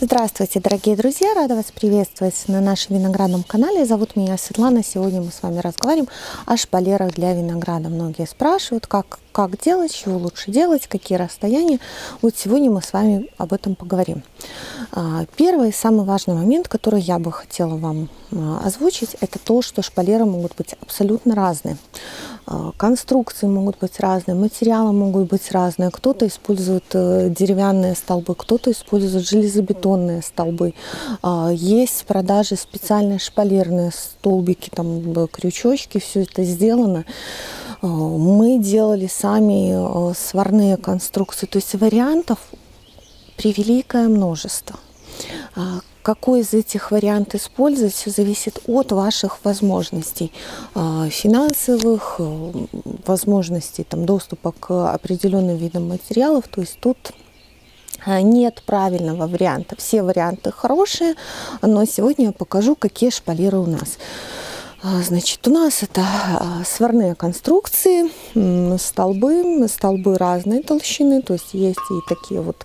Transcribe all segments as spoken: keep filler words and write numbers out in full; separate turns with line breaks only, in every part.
Здравствуйте, дорогие друзья! Рада вас приветствовать на нашем виноградном канале. Зовут меня Светлана. Сегодня мы с вами разговариваем о шпалерах для винограда. Многие спрашивают, как, как делать, чего лучше делать, какие расстояния. Вот сегодня мы с вами об этом поговорим. Первый и самый важный момент, который я бы хотела вам озвучить, это то, что шпалеры могут быть абсолютно разные. Конструкции могут быть разные, материалы могут быть разные. Кто-то использует деревянные столбы, кто-то использует железобетонные столбы. Есть в продаже специальные шпалерные столбики, там крючочки, все это сделано. Мы делали сами сварные конструкции, то есть вариантов превеликое множество. Какой из этих вариантов использовать, все зависит от ваших возможностей, финансовых, возможностей там, доступа к определенным видам материалов. То есть тут нет правильного варианта. Все варианты хорошие, но сегодня я покажу, какие шпалеры у нас. Значит, у нас это сварные конструкции, столбы, столбы разной толщины, то есть есть и такие вот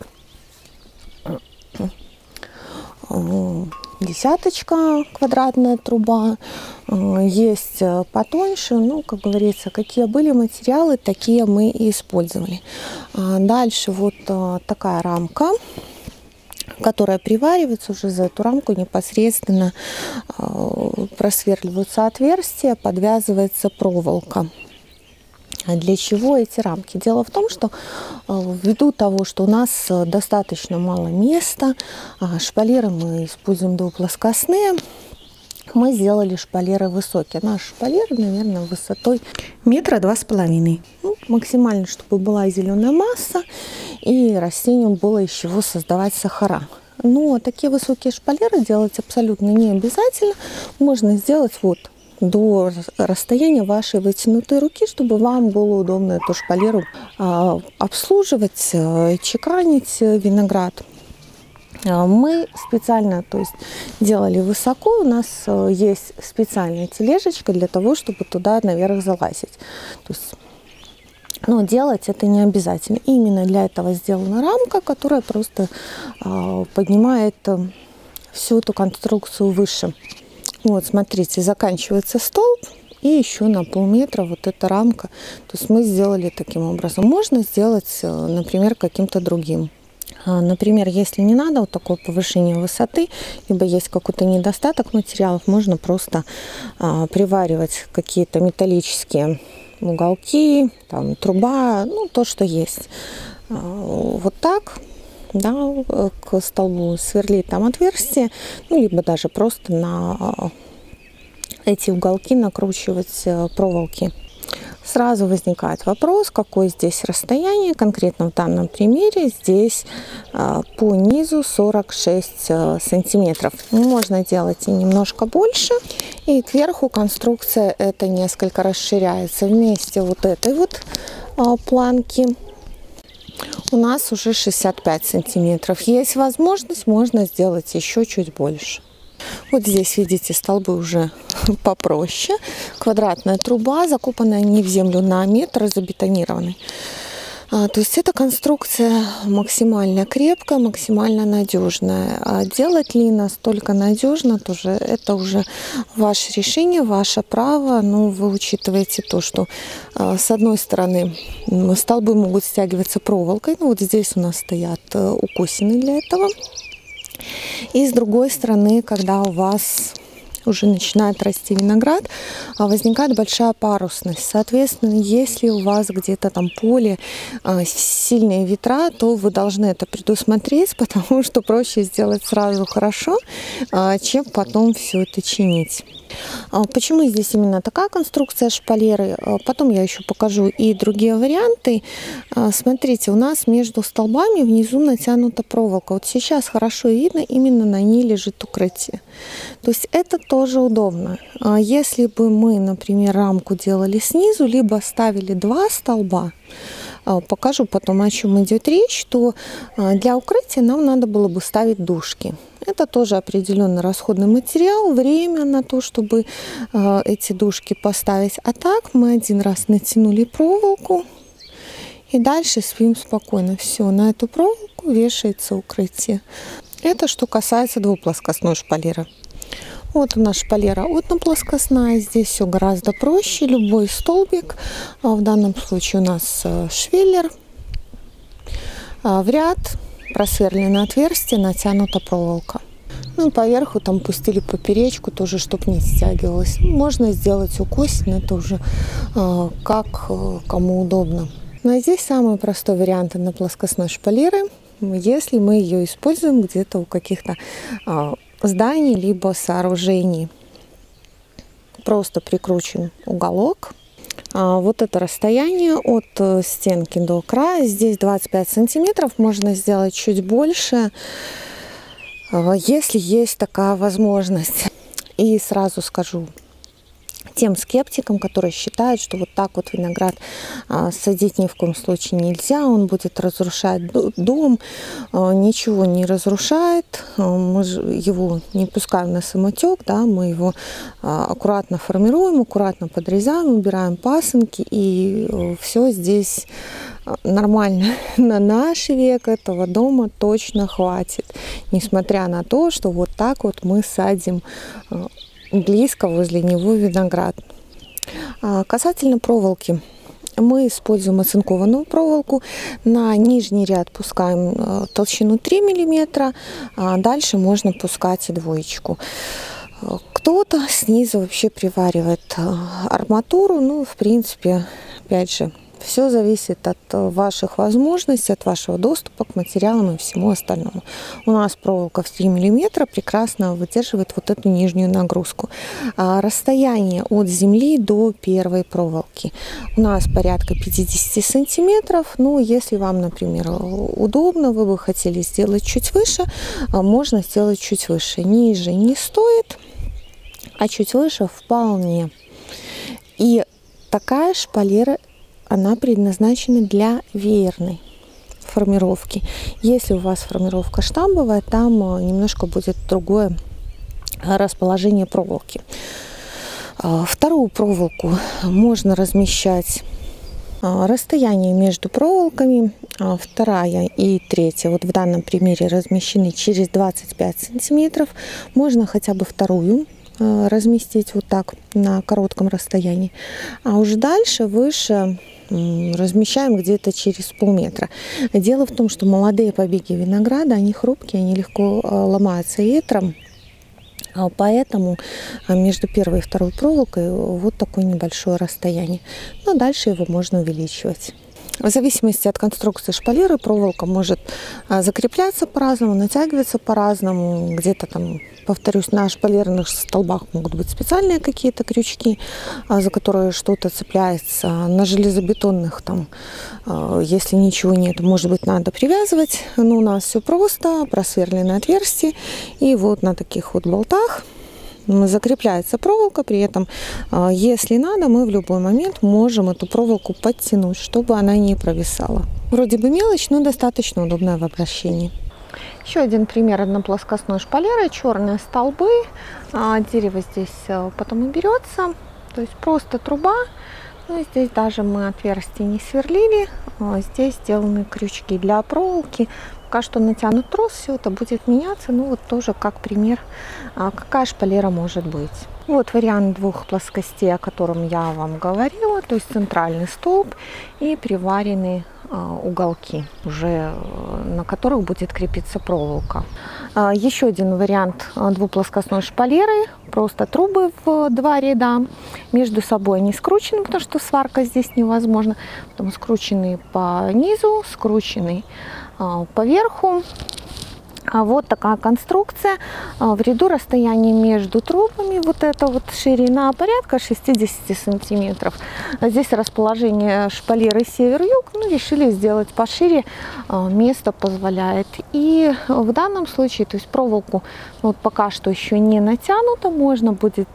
десяточка, квадратная труба, есть потоньше, ну, как говорится, какие были материалы, такие мы и использовали. Дальше вот такая рамка, которая приваривается, уже за эту рамку непосредственно просверливаются отверстия, подвязывается проволока. Для чего эти рамки? Дело в том, что ввиду того, что у нас достаточно мало места, шпалеры мы используем двуплоскостные, мы сделали шпалеры высокие. Наш шпалер, наверное, высотой метра два с половиной. Ну, максимально, чтобы была зеленая масса и растению было из чего создавать сахара. Но такие высокие шпалеры делать абсолютно не обязательно. Можно сделать вот до расстояния вашей вытянутой руки, чтобы вам было удобно эту шпалеру а, обслуживать, а, чеканить виноград. А, мы специально, то есть, делали высоко. У нас а, есть специальная тележечка для того, чтобы туда наверх залазить. То есть, но делать это не обязательно. Именно для этого сделана рамка, которая просто а, поднимает а, всю эту конструкцию выше. Вот, смотрите, заканчивается столб, и еще на полметра вот эта рамка. То есть мы сделали таким образом. Можно сделать, например, каким-то другим. Например, если не надо вот такое повышение высоты, либо есть какой-то недостаток материалов, можно просто а, приваривать какие-то металлические уголки, там, труба, ну, то, что есть. А, вот так. Да, к столбу сверлить там отверстие, ну, либо даже просто на эти уголки накручивать проволоки. Сразу возникает вопрос, какое здесь расстояние. Конкретно в данном примере здесь по низу сорок шесть сантиметров. Можно делать и немножко больше. И кверху конструкция это несколько расширяется. Вместе вот этой вот планки у нас уже шестьдесят пять сантиметров. Есть возможность, можно сделать еще чуть больше. Вот здесь, видите, столбы уже попроще. Квадратная труба, закопанная не в землю, на метр, забетонированный. А, то есть эта конструкция максимально крепкая, максимально надежная. А делать ли настолько надежно, тоже это уже ваше решение, ваше право. Но вы учитываете то, что а, с одной стороны столбы могут стягиваться проволокой. Ну, вот здесь у нас стоят а, укосины для этого. И с другой стороны, когда у вас уже начинает расти виноград, возникает большая парусность. Соответственно, если у вас где-то там поле, сильные ветра, то вы должны это предусмотреть, потому что проще сделать сразу хорошо, чем потом все это чинить. Почему здесь именно такая конструкция шпалеры? Потом я еще покажу и другие варианты. Смотрите, у нас между столбами внизу натянута проволока. Вот сейчас хорошо видно, именно на ней лежит укрытие. То есть это тоже удобно. Если бы мы, например, рамку делали снизу, либо ставили два столба, покажу потом, о чем идет речь, то для укрытия нам надо было бы ставить дужки. Это тоже определенно расходный материал, время на то, чтобы эти дужки поставить. А так мы один раз натянули проволоку и дальше спим спокойно. Все, на эту проволоку вешается укрытие. Это что касается двуплоскостной шпалеры. Вот у нас шпалера одноплоскостная. Здесь все гораздо проще. Любой столбик. В данном случае у нас швеллер. В ряд просверлено отверстие, натянута проволока. Ну, поверху там пустили поперечку, тоже, чтобы не стягивалось. Можно сделать укосин, это уже э, как э, кому удобно. Но здесь самый простой вариант одноплоскостной шпалеры, если мы ее используем где-то у каких-то э, зданий либо сооружений. Просто прикручен уголок. А вот это расстояние от стенки до края. Здесь двадцать пять сантиметров. Можно сделать чуть больше, если есть такая возможность. И сразу скажу тем скептикам, которые считают, что вот так вот виноград а, садить ни в коем случае нельзя, он будет разрушать дом, а, ничего не разрушает, а, мы его не пускаем на самотек, да, мы его а, аккуратно формируем, аккуратно подрезаем, убираем пасынки, и а, все здесь нормально. На наш век этого дома точно хватит, несмотря на то, что вот так вот мы садим а, близко возле него виноград. А касательно проволоки, мы используем оцинкованную проволоку. На нижний ряд пускаем толщину три миллиметра, а дальше можно пускать и двоечку. Кто-то снизу вообще приваривает арматуру. Ну, в принципе, опять же, все зависит от ваших возможностей, от вашего доступа к материалам и всему остальному. У нас проволока в три миллиметра прекрасно выдерживает вот эту нижнюю нагрузку. А расстояние от земли до первой проволоки у нас порядка пятьдесят сантиметров. Ну, если вам, например, удобно, вы бы хотели сделать чуть выше, можно сделать чуть выше. Ниже не стоит, а чуть выше вполне. И такая шпалера, она предназначена для веерной формировки. Если у вас формировка штамбовая, там немножко будет другое расположение проволоки. Вторую проволоку можно размещать. Расстояние между проволоками, вторая и третья, вот в данном примере размещены через двадцать пять сантиметров. Можно хотя бы вторую разместить вот так на коротком расстоянии, а уже дальше выше размещаем где-то через полметра. Дело в том, что молодые побеги винограда, они хрупкие, они легко ломаются ветром, поэтому между первой и второй проволокой вот такое небольшое расстояние. Но дальше его можно увеличивать. В зависимости от конструкции шпалеры проволока может закрепляться по-разному, натягиваться по-разному. Где-то там, повторюсь, на шпалерных столбах могут быть специальные какие-то крючки, за которые что-то цепляется. На железобетонных, там, если ничего нет, может быть, надо привязывать. Но у нас все просто, просверленное отверстие. И вот на таких вот болтах закрепляется проволока, при этом, если надо, мы в любой момент можем эту проволоку подтянуть, чтобы она не провисала. Вроде бы мелочь, но достаточно удобная в обращении. Еще один пример одноплоскостной шпалеры. Черные столбы. Дерево здесь потом и берется. То есть просто труба. Ну, здесь даже мы отверстия не сверлили. Здесь сделаны крючки для проволоки. Пока что натянут трос, все это будет меняться. Ну вот тоже как пример, какая шпалера может быть. Вот вариант двух плоскостей, о котором я вам говорила. То есть центральный столб и приваренные уголки, уже на которых будет крепиться проволока. Еще один вариант двуплоскостной шпалеры. Просто трубы в два ряда. Между собой они скручены, потому что сварка здесь невозможна. Потом скручены по низу, скручены по верху. Вот такая конструкция. В ряду расстояние между трубами, вот это вот ширина порядка шестидесяти сантиметров. Здесь расположение шпалеры север-юг, ну, решили сделать пошире, место позволяет. И в данном случае, то есть проволоку вот пока что еще не натянуто, можно будет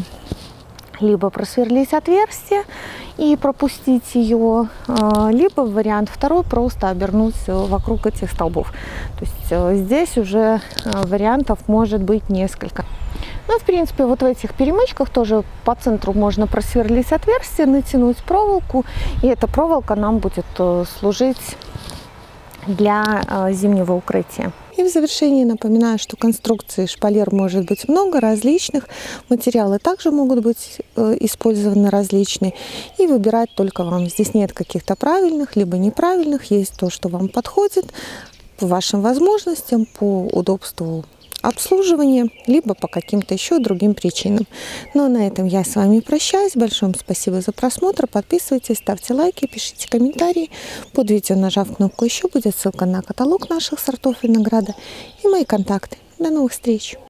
либо просверлить отверстие и пропустить ее, либо вариант второй, просто обернуть вокруг этих столбов. То есть здесь уже вариантов может быть несколько. Ну, в принципе, вот в этих перемычках тоже по центру можно просверлить отверстие, натянуть проволоку, и эта проволока нам будет служить для зимнего укрытия. И в завершении напоминаю, что конструкции шпалер может быть много различных, материалы также могут быть э, использованы различные, и выбирать только вам. Здесь нет каких-то правильных либо неправильных, есть то, что вам подходит по вашим возможностям, по удобству обслуживания, либо по каким-то еще другим причинам. Ну а на этом я с вами прощаюсь. Большое вам спасибо за просмотр. Подписывайтесь, ставьте лайки, пишите комментарии. Под видео, нажав кнопку «Еще», будет ссылка на каталог наших сортов винограда и мои контакты. До новых встреч!